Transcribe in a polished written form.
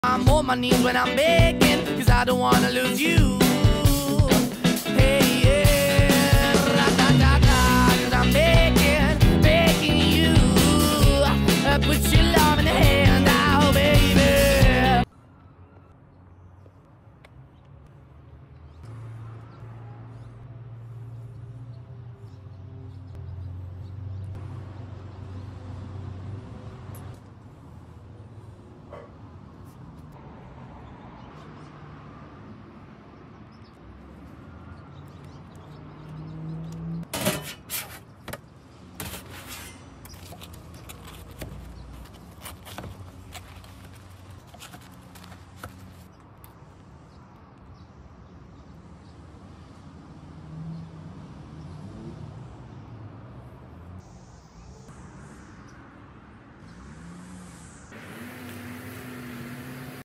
I'm on my knees when I'm begging, 'cause I don't wanna lose you.